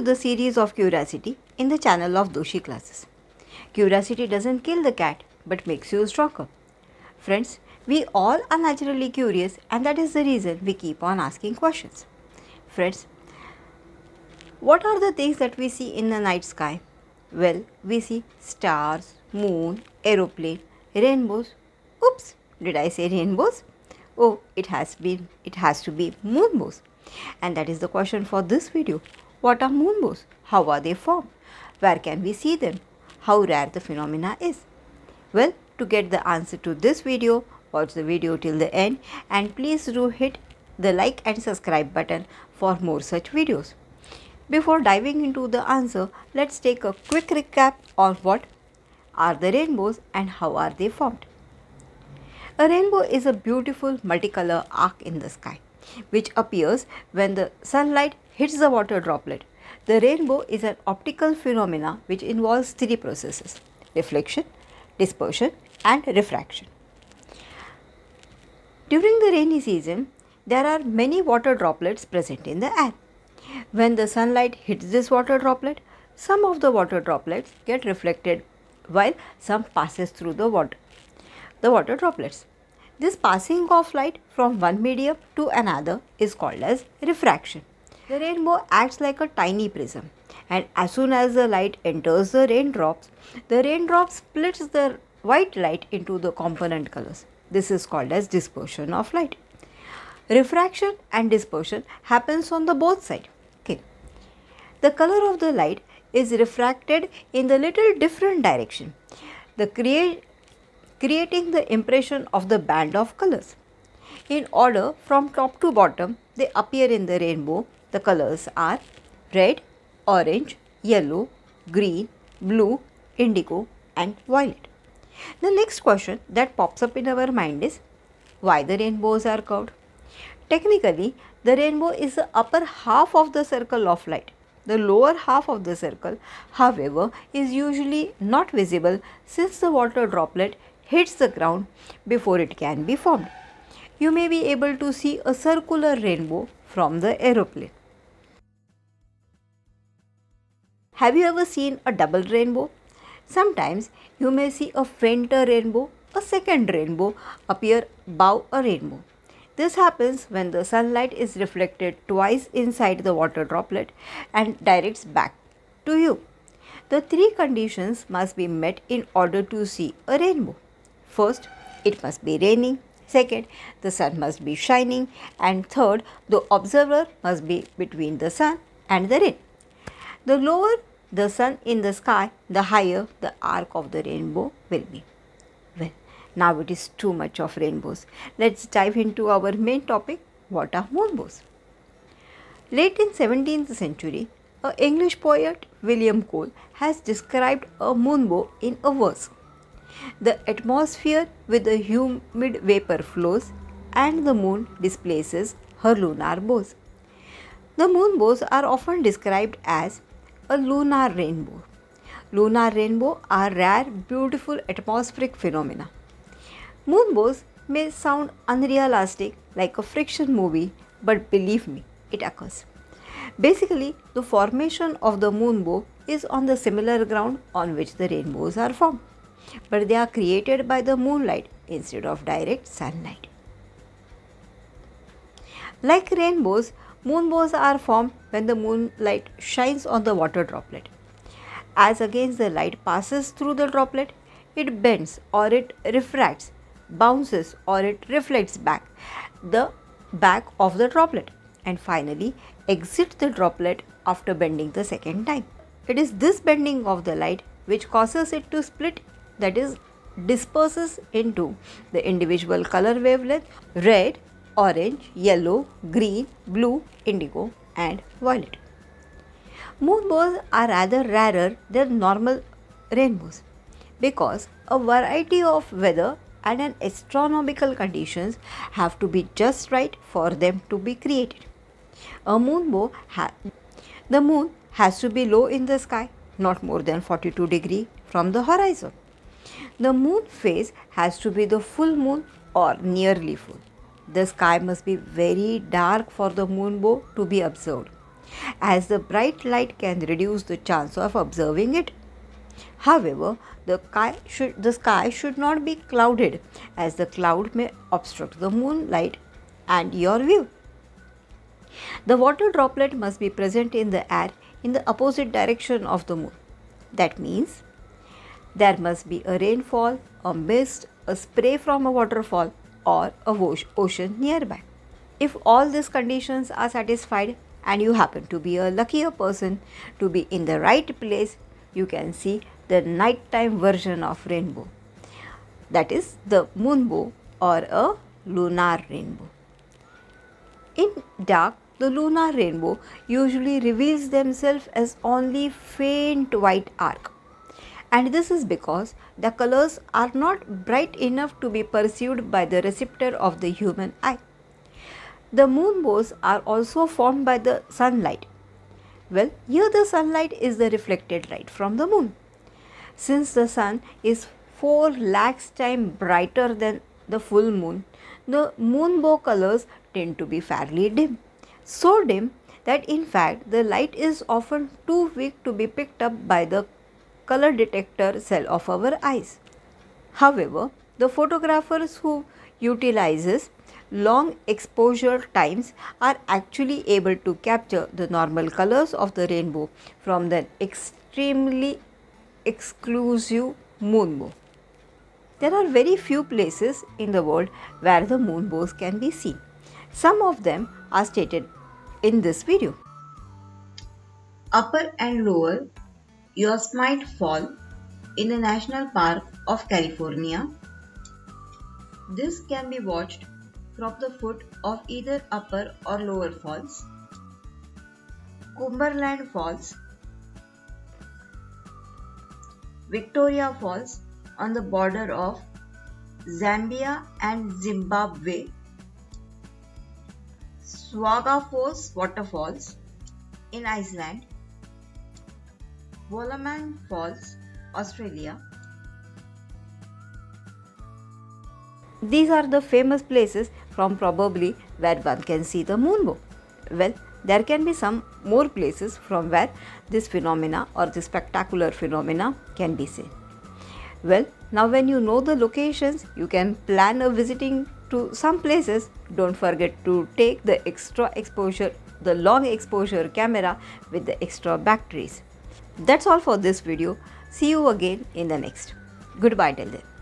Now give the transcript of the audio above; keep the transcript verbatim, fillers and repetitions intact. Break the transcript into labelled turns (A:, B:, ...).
A: the series of Curiosity in the channel of Doshi Classes. Curiosity doesn't kill the cat but makes you stronger. Friends, we all are naturally curious, and that is the reason we keep on asking questions. Friends, what are the things that we see in the night sky? Well, we see stars, moon, aeroplane, rainbows. Oops, did I say rainbows? Oh, it has been, it has to be moonbows. And that is the question for this video. What are moonbows? How are they formed? Where can we see them? How rare the phenomena is? Well, to get the answer to this video, watch the video till the end, and please do hit the like and subscribe button for more such videos. Before diving into the answer, let's take a quick recap on what are the rainbows and how are they formed. A rainbow is a beautiful multicolor arc in the sky, which appears when the sunlight hits the water droplet. The rainbow is an optical phenomena which involves three processes: reflection, dispersion, and refraction. During the rainy season, there are many water droplets present in the air. When the sunlight hits this water droplet, some of the water droplets get reflected while some passes through the water, the water droplets. This passing of light from one medium to another is called as refraction. The rainbow acts like a tiny prism, and as soon as the light enters the raindrops, the raindrop splits the white light into the component colors. This is called as dispersion of light. Refraction and dispersion happens on the both sides. Okay. The color of the light is refracted in the little different direction, the create, creating the impression of the band of colors. In order from top to bottom, they appear in the rainbow. The colors are red, orange, yellow, green, blue, indigo, and violet. The next question that pops up in our mind is why the rainbows are curved. Technically, the rainbow is the upper half of the circle of light. The lower half of the circle, however, is usually not visible since the water droplet hits the ground before it can be formed. You may be able to see a circular rainbow from the aeroplane. Have you ever seen a double rainbow? Sometimes you may see a fainter rainbow, a second rainbow appear above a rainbow. This happens when the sunlight is reflected twice inside the water droplet and directs back to you. The three conditions must be met in order to see a rainbow. First, it must be raining. Second, the sun must be shining. And third, the observer must be between the sun and the rain. The lower the sun in the sky, the higher the arc of the rainbow will be. Well, now it is too much of rainbows. Let's dive into our main topic. What are moonbows? Late in seventeenth century, an English poet, William Cole, has described a moonbow in a verse. The atmosphere with the humid vapor flows, and the moon displaces her lunar bows. The moonbows are often described as a lunar rainbow. Lunar rainbow are rare, beautiful atmospheric phenomena. Moonbows may sound unrealistic like a friction movie, but believe me, it occurs. Basically, the formation of the moonbow is on the similar ground on which the rainbows are formed, but they are created by the moonlight instead of direct sunlight. Like rainbows, moonbows are formed when the moonlight shines on the water droplet. As against the light passes through the droplet, it bends or it refracts, bounces or it reflects back the back of the droplet, and finally exits the droplet after bending the second time. It is this bending of the light which causes it to split, that is, disperses into the individual color wavelength: red, orange, yellow, green, blue, indigo, and violet. Moonbows are rather rarer than normal rainbows because a variety of weather and an astronomical conditions have to be just right for them to be created. A moonbow, ha the moon has to be low in the sky, not more than forty-two degrees from the horizon. The moon phase has to be the full moon or nearly full. The sky must be very dark for the moonbow to be observed. as the bright light can reduce the chance of observing it. However, the sky should, the sky should not be clouded, as the cloud may obstruct the moonlight and your view. The water droplet must be present in the air in the opposite direction of the moon. That means there must be a rainfall, a mist, a spray from a waterfall, or a ocean nearby. If all these conditions are satisfied and you happen to be a luckier person to be in the right place, you can see the nighttime version of rainbow. That is the moonbow or a lunar rainbow. In dark, the lunar rainbow usually reveals themselves as only faint white arc. And this is because the colors are not bright enough to be perceived by the receptor of the human eye. The moonbows are also formed by the sunlight. Well, here the sunlight is the reflected light from the moon. Since the sun is four lakhs times brighter than the full moon, the moonbow colors tend to be fairly dim. So dim that in fact the light is often too weak to be picked up by the color detector cell of our eyes. However, the photographers who utilizes long exposure times are actually able to capture the normal colors of the rainbow from the extremely exclusive moonbow. There are very few places in the world where the moonbows can be seen. Some of them are stated in this video.
B: Upper and Lower Yosemite Fall in the National Park of California. This can be watched from the foot of either Upper or Lower Falls. Cumberland Falls, Victoria Falls on the border of Zambia and Zimbabwe, Swagafoss Waterfalls in Iceland, Wollerman Falls, Australia.
A: These are the famous places from probably where one can see the moonbow. Well, there can be some more places from where this phenomena or this spectacular phenomena can be seen. Well, now when you know the locations, you can plan a visiting to some places. Don't forget to take the extra exposure, the long exposure camera with the extra batteries. That's all for this video. See you again in the next. Goodbye till then.